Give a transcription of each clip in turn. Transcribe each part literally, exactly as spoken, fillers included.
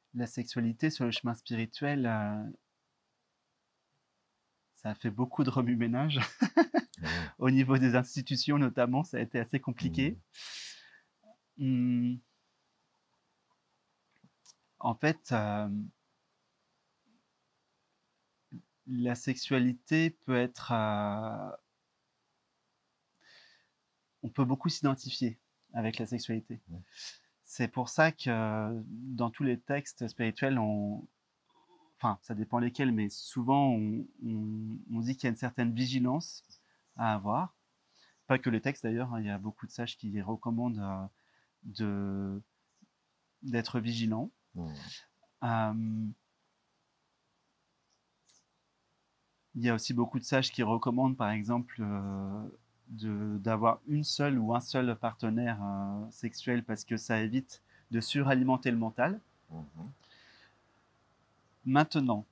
La sexualité sur le chemin spirituel, euh, ça a fait beaucoup de remue-ménage. Ouais. Au niveau des institutions notamment, ça a été assez compliqué. Mmh. Hum, en fait, euh, la sexualité peut être... euh, on peut beaucoup s'identifier avec la sexualité. Ouais. C'est pour ça que euh, dans tous les textes spirituels, on, enfin, ça dépend lesquels, mais souvent on, on- on dit qu'il y a une certaine vigilance à avoir. Pas que les textes d'ailleurs, hein, il y a beaucoup de sages qui recommandent euh, de, d'être vigilant. Mmh. Euh, il y a aussi beaucoup de sages qui recommandent, par exemple, euh, de, d'avoir une seule ou un seul partenaire euh, sexuel parce que ça évite de suralimenter le mental. Mmh. Maintenant,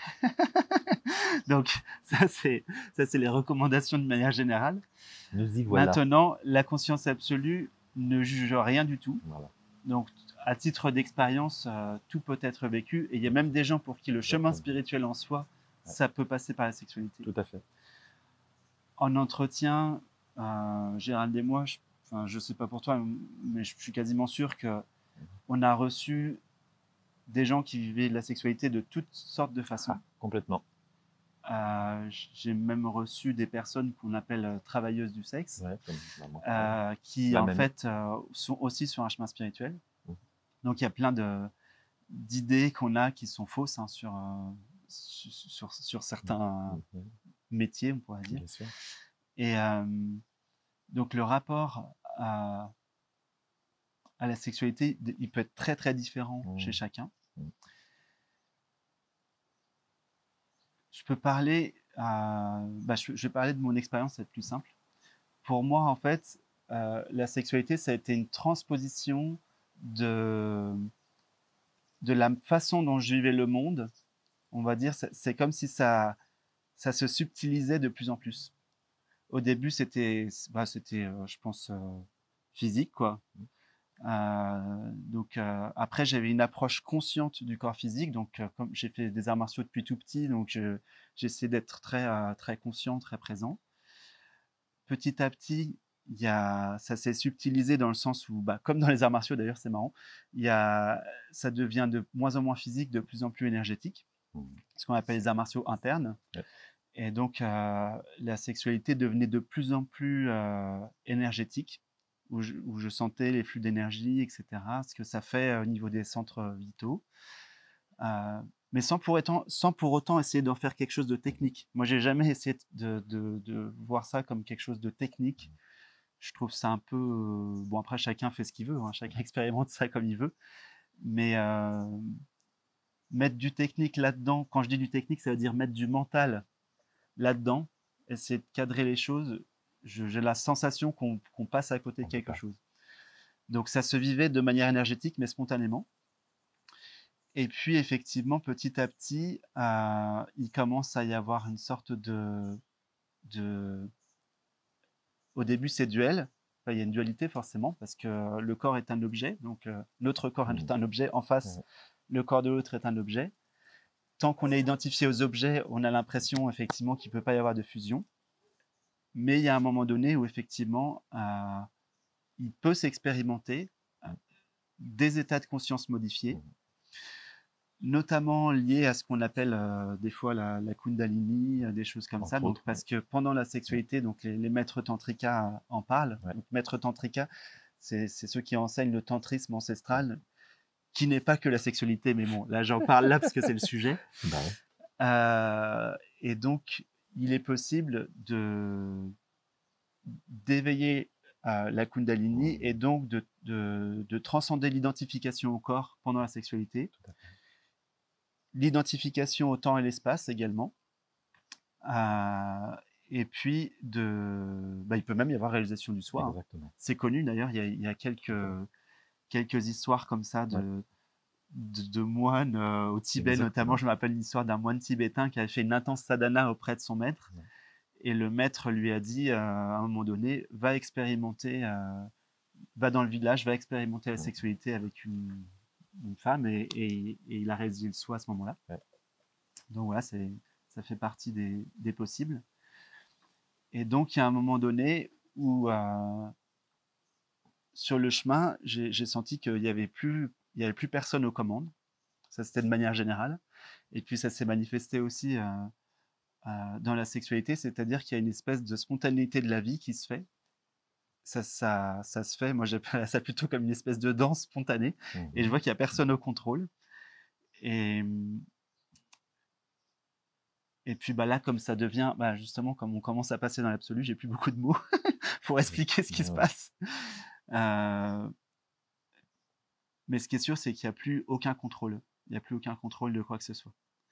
donc ça c'est ça c'est les recommandations de manière générale. Nous y voilà. Maintenant, la conscience absolue ne juge rien du tout. Voilà, Donc, à titre d'expérience, euh, tout peut être vécu. Et il y a même des gens pour qui le chemin exactement. spirituel en soi, Ouais, ça peut passer par la sexualité. tout à fait. En entretien, euh, Gérald et moi, je, enfin, je sais pas pour toi, mais je suis quasiment sûr que Mmh. on a reçu des gens qui vivaient de la sexualité de toutes sortes de façons. Ah, complètement. Euh, j'ai même reçu des personnes qu'on appelle euh, travailleuses du sexe, Ouais, comme bah, moi pareil. euh, qui La en même. fait euh, sont aussi sur un chemin spirituel. Mmh. Donc il y a plein de, d'idées qu'on a qui sont fausses hein, sur, euh, sur, sur, certains Mmh mh. métiers, on pourrait dire. Bien sûr. Et euh, donc le rapport à, à la sexualité, il peut être très très différent chez Mmh. chacun. Mmh. Je peux parler, euh, bah, je, je vais parler de mon expérience, c'est plus simple. Pour moi, en fait, euh, la sexualité, ça a été une transposition de, de la façon dont je vivais le monde. On va dire, c'est comme si ça, ça se subtilisait de plus en plus. Au début, c'était, bah, c'était, euh, je pense, euh, physique, quoi. Mmh. Euh, donc euh, après, j'avais une approche consciente du corps physique. Donc, euh, comme j'ai fait des arts martiaux depuis tout petit, donc je, j'essaie d'être très, euh, très conscient, très présent. Petit à petit, il y a, ça s'est subtilisé dans le sens où, bah, comme dans les arts martiaux d'ailleurs, c'est marrant, il y a, ça devient de moins en moins physique, de plus en plus énergétique, Mmh. ce qu'on appelle les arts martiaux internes. Ouais. Et donc, euh, la sexualité devenait de plus en plus euh, énergétique, où je, où je sentais les flux d'énergie, et cetera, ce que ça fait euh, au niveau des centres vitaux. Euh, mais sans pour, autant, sans pour autant essayer d'en faire quelque chose de Mmh. technique. Moi, j'ai jamais essayé de, de, de voir ça comme quelque chose de technique. Mmh. Je trouve ça un peu... euh, bon, après, chacun fait ce qu'il veut, hein, chacun expérimente ça comme il veut. Mais euh, mettre du technique là-dedans, quand je dis du technique, ça veut dire mettre du mental là-dedans, essayer de cadrer les choses, je- j'ai la sensation qu'on qu'on passe à côté On de peut quelque pas. chose. Donc ça se vivait de manière énergétique, mais spontanément. Et puis effectivement, petit à petit, euh, il commence à y avoir une sorte de... de... Au début, c'est duel. Enfin, il y a une dualité forcément, parce que le corps est un objet, donc euh, notre corps Mmh. est un objet, en face, Ouais. le corps de l'autre est un objet. Tant qu'on est identifié aux objets, on a l'impression effectivement qu'il ne peut pas y avoir de fusion. Mais il y a un moment donné où effectivement, euh, il peut s'expérimenter Mmh. des états de conscience modifiés, Mmh. notamment liés à ce qu'on appelle euh, des fois la, la kundalini, euh, des choses comme ça. Entre Donc, autres, ouais. parce que pendant la Mmh. sexualité, donc les, les maîtres tantrika en parlent. Ouais. Donc, maîtres tantrika, c'est ceux qui enseignent le tantrisme ancestral, qui n'est pas que la sexualité, mais bon, là j'en parle là parce que c'est le sujet. Bah ouais. Euh, et donc, il est possible de d'éveiller euh, la Kundalini et Mmh. donc de, de, de transcender l'identification au corps pendant la sexualité, Tout à fait. l'identification au temps et l'espace également, euh, et puis de, bah, il peut même y avoir réalisation du soi. Hein. Exactement. C'est connu d'ailleurs, il y a, il y a quelques, Tout à fait. quelques histoires comme ça Ouais. de, de, de moines euh, au Tibet notamment. Exactement. Je me rappelle l'histoire d'un moine tibétain qui a fait une intense sadhana auprès de son maître. Ouais. Et le maître lui a dit euh, à un moment donné, va expérimenter, euh, va dans le village, va expérimenter la Mmh. sexualité avec une, une femme et, et, et il a réalisé le soi à ce moment-là. Ouais. Donc voilà, c'est, ça fait partie des, des possibles. Et donc il y a un moment donné où euh, sur le chemin, j'ai, j'ai senti qu'il n'y avait plus, il y avait plus personne aux commandes. Ça, c'était de manière générale. Et puis ça s'est manifesté aussi euh, euh, dans la sexualité, c'est-à-dire qu'il y a une espèce de spontanéité de la vie qui se fait. Ça, ça, ça se fait, moi j'appelle ça plutôt comme une espèce de danse spontanée. Mhm. Et je vois qu'il n'y a personne au contrôle. Et, et puis bah là, comme ça devient, bah justement, comme on commence à passer dans l'absolu, j'ai plus beaucoup de mots pour expliquer ce qui Ouais. se passe. Euh, mais ce qui est sûr, c'est qu'il n'y a plus aucun contrôle. Il n'y a plus aucun contrôle de quoi que ce soit.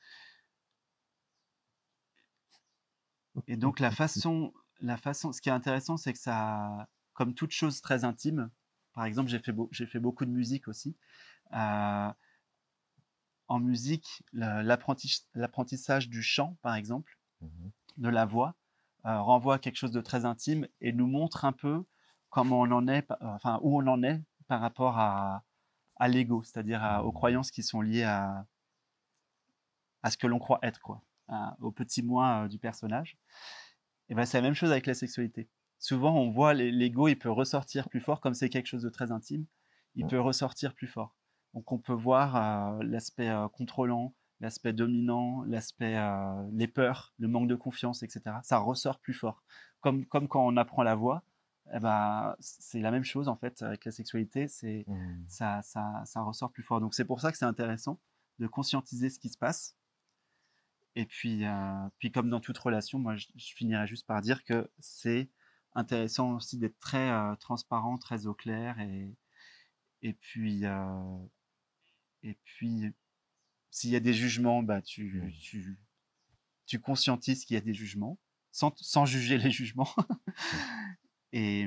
Et donc la façon, la façon, ce qui est intéressant, c'est que ça, comme toute chose très intime, par exemple, j'ai fait, beau, j'ai fait beaucoup de musique aussi. Euh, en musique, l'apprentissage du chant, par exemple, Mhm. de la voix, euh, renvoie à quelque chose de très intime et nous montre un peu comment on en est, enfin où on en est par rapport à, à l'ego, c'est-à-dire à, aux croyances qui sont liées à, à ce que l'on croit être, quoi, à, au petit moi euh, du personnage. Et ben c'est la même chose avec la sexualité. Souvent, on voit l'ego, il peut ressortir plus fort, comme c'est quelque chose de très intime, il peut ressortir plus fort. Donc, on peut voir euh, l'aspect euh, contrôlant, l'aspect dominant, l'aspect, euh, les peurs, le manque de confiance, et cetera. Ça ressort plus fort. Comme, comme quand on apprend la voix, eh ben, c'est la même chose en fait avec la sexualité, c'est, Mhm. ça, ça, ça ressort plus fort. Donc, c'est pour ça que c'est intéressant de conscientiser ce qui se passe. Et puis, euh, puis comme dans toute relation, moi, je, je finirais juste par dire que c'est intéressant aussi d'être très euh, transparent, très au clair. Et, et puis, euh, et puis s'il y a des jugements, bah, tu, Mhm. tu, tu conscientises qu'il y a des jugements, sans, sans juger les jugements. et,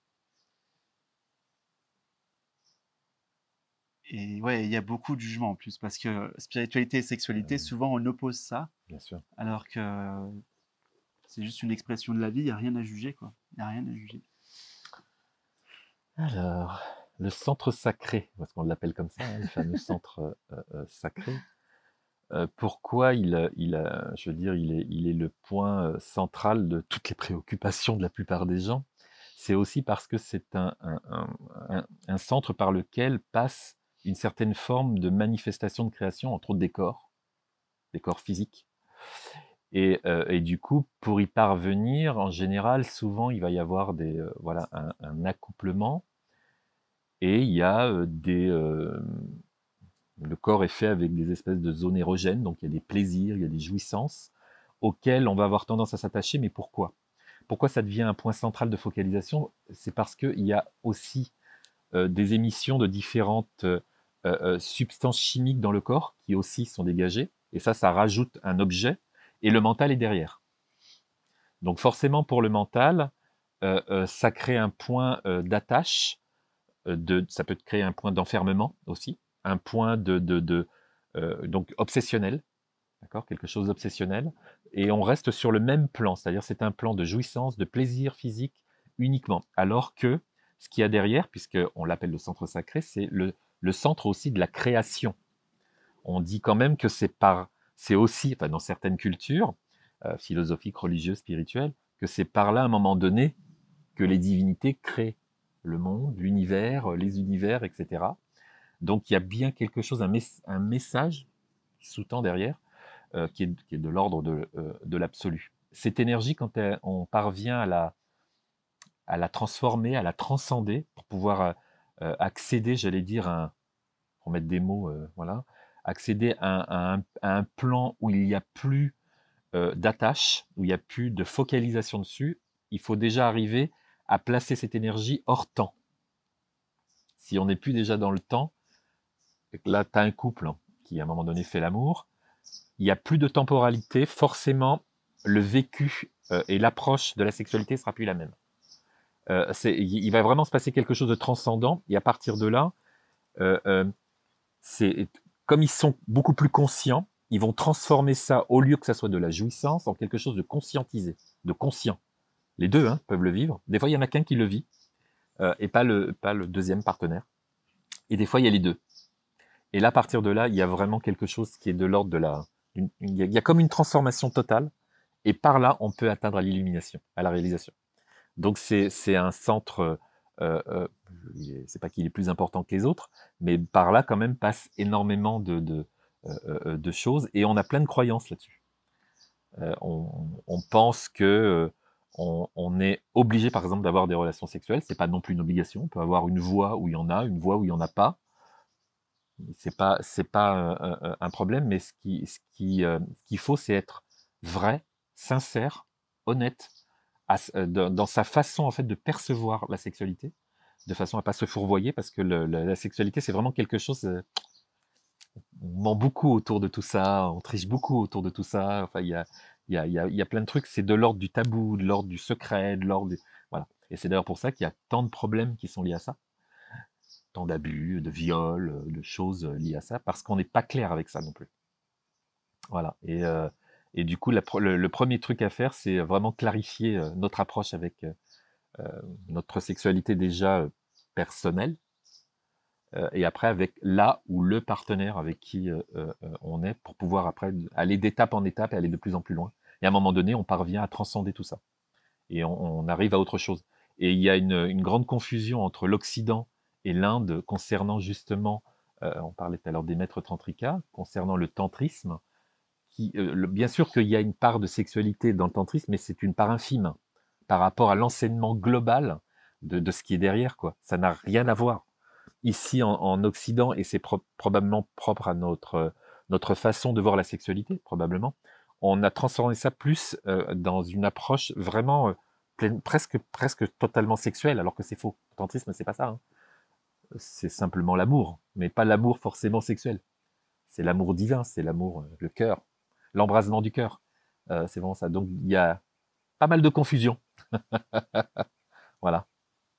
et ouais, il y a beaucoup de jugements en plus, parce que spiritualité et sexualité, Euh, souvent on oppose ça, bien sûr. alors que c'est juste une expression de la vie, il n'y a rien à juger, quoi. Il n'y a rien à juger. Alors, le centre sacré, parce qu'on l'appelle comme ça, hein, le fameux centre euh, euh, sacré. Euh, pourquoi il, il, a, je veux dire, il est, il est le point euh, central de toutes les préoccupations de la plupart des gens. C'est aussi parce que c'est un, un, un, un centre par lequel passe une certaine forme de manifestation de création, entre autres des corps, des corps physiques. Et, euh, et du coup, pour y parvenir, en général, souvent, il va y avoir des, euh, voilà, un, un accouplement. Et il y a euh, des... Euh, le corps est fait avec des espèces de zones érogènes, donc il y a des plaisirs, il y a des jouissances auxquelles on va avoir tendance à s'attacher, mais pourquoi Pourquoi ça devient un point central de focalisation? C'est parce qu'il y a aussi euh, des émissions de différentes euh, euh, substances chimiques dans le corps qui aussi sont dégagées, et ça, ça rajoute un objet, et le mental est derrière. Donc forcément, pour le mental, euh, euh, ça crée un point euh, d'attache, de, ça peut créer un point d'enfermement aussi, un point de, de, de euh, donc obsessionnel, d'accord, quelque chose d'obsessionnel, et on reste sur le même plan, c'est-à-dire c'est un plan de jouissance, de plaisir physique uniquement, alors que ce qu'il y a derrière, puisqu'on l'appelle le centre sacré, c'est le, le centre aussi de la création. On dit quand même que c'est par, c'est aussi, enfin dans certaines cultures euh, philosophiques, religieuses, spirituelles, que c'est par là à un moment donné que les divinités créent le monde, l'univers, les univers, et cetera. Donc il y a bien quelque chose, un, mes un message qui sous-tend derrière, euh, qui, est, qui est de l'ordre de, euh, de l'absolu. Cette énergie, quand elle, on parvient à la, à la transformer, à la transcender, pour pouvoir euh, accéder, j'allais dire, à un, pour mettre des mots, euh, voilà, accéder à, à, un, à, un, plan où il n'y a plus euh, d'attache, où il n'y a plus de focalisation dessus, il faut déjà arriver à placer cette énergie hors temps. Si on n'est plus déjà dans le temps, là, tu as un couple hein, qui, à un moment donné, fait l'amour, il n'y a plus de temporalité, forcément, le vécu euh, et l'approche de la sexualité ne sera plus la même. Euh, il va vraiment se passer quelque chose de transcendant, et à partir de là, euh, euh, c'est comme ils sont beaucoup plus conscients, ils vont transformer ça, au lieu que ça soit de la jouissance, en quelque chose de conscientisé, de conscient. Les deux hein, peuvent le vivre. Des fois, il y en a qu'un qui le vit, euh, et pas le, pas le deuxième partenaire. Et des fois, il y a les deux. Et là, à partir de là, il y a vraiment quelque chose qui est de l'ordre de la... une- il y a, il y a comme une transformation totale, et par là, on peut atteindre à l'illumination, à la réalisation. Donc c'est c'est un centre, euh, euh, il est- c'est pas qu'il est plus important que les autres, mais par là quand même passe énormément de, de, euh, euh, de choses, et on a plein de croyances là-dessus. Euh, on, on pense que euh, on, on est obligé, par exemple, d'avoir des relations sexuelles. C'est pas non plus une obligation. On peut avoir une voie où il y en a, une voie où il y en a pas. C'est pas c'est pas euh, euh, un problème, mais ce qui ce qui euh, ce qu'il faut, c'est être vrai, sincère, honnête à s- euh, dans dans sa façon en fait de percevoir la sexualité, de façon à pas se fourvoyer, parce que le- la, la sexualité c'est vraiment quelque chose. euh, On ment beaucoup autour de tout ça, on triche beaucoup autour de tout ça. Enfin, il y a il y a il y a, il y a plein de trucs. C'est de l'ordre du tabou, de l'ordre du secret, de l'ordre du... voilà. Et c'est d'ailleurs pour ça qu'il y a tant de problèmes qui sont liés à ça, tant d'abus, de viols, de choses liées à ça, parce qu'on n'est pas clair avec ça non plus. Voilà. Et, euh, et du coup, la, le, le, premier truc à faire, c'est vraiment clarifier euh, notre approche avec euh, notre sexualité déjà euh, personnelle, euh, et après avec là ou le partenaire avec qui euh, euh, on est, pour pouvoir après aller d'étape en étape et aller de plus en plus loin. Et à un moment donné, on parvient à transcender tout ça. Et on, on arrive à autre chose. Et il y a une, une grande confusion entre l'Occident et l'Inde concernant justement, euh, on parlait tout à l'heure des maîtres tantrika, concernant le tantrisme, qui, euh, le- bien sûr qu'il y a une part de sexualité dans le tantrisme, mais c'est une part infime par rapport à l'enseignement global de, de ce qui est derrière, quoi. Ça n'a rien à voir. Ici, en, en Occident, et c'est pro- probablement propre à notre, notre façon de voir la sexualité, probablement, on a transformé ça plus euh, dans une approche vraiment euh, pleine- presque, presque totalement sexuelle, alors que c'est faux. Le tantrisme, c'est pas ça, hein. C'est simplement l'amour, mais pas l'amour forcément sexuel. C'est l'amour divin, c'est l'amour, euh, le cœur, l'embrasement du cœur. Euh, c'est vraiment ça. Donc il y a pas mal de confusion. Voilà.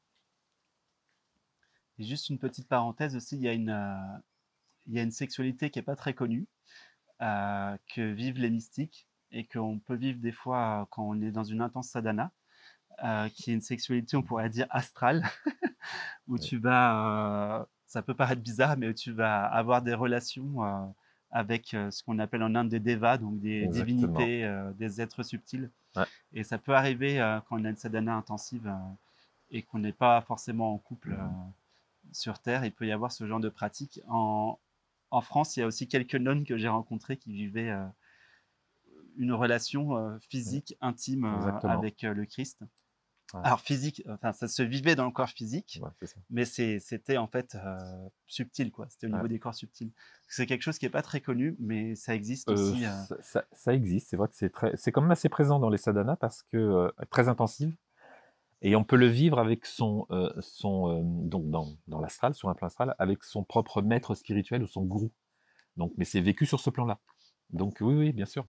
Et juste une petite parenthèse aussi, il y a une, euh, il y a une sexualité qui est pas très connue, euh, que vivent les mystiques et qu'on peut vivre des fois euh, quand on est dans une intense sadhana, euh, qui est une sexualité, on pourrait dire astrale, où Oui, tu vas, euh, ça peut paraître bizarre, mais où tu vas avoir des relations euh, avec euh, ce qu'on appelle en Inde des devas, donc des exactement. divinités, euh, des êtres subtils. Ouais, Et ça peut arriver euh, quand on a une sadhana intensive euh, et qu'on n'est pas forcément en couple euh, sur Terre, il peut y avoir ce genre de pratique. En, en France, il y a aussi quelques nonnes que j'ai rencontrées qui vivaient euh, une relation euh, physique intime euh, exactement. avec euh, le Christ. Ouais, Alors physique, enfin ça se vivait dans le corps physique, ouais, c'est ça. mais c'est, c'était en fait euh, subtil, quoi. C'était au Ouais. niveau des corps subtils. C'est quelque chose qui n'est pas très connu, mais ça existe Euh, aussi. Euh, ça, ça- ça existe, c'est vrai que c'est très, c'est quand même assez présent dans les sadhanas parce que euh, très intensive, et on peut le vivre avec son, euh, son euh, donc dans, dans l'astral, sur un plan astral, avec son propre maître spirituel ou son gourou. Donc, mais c'est vécu sur ce plan-là. Donc oui, oui, bien sûr.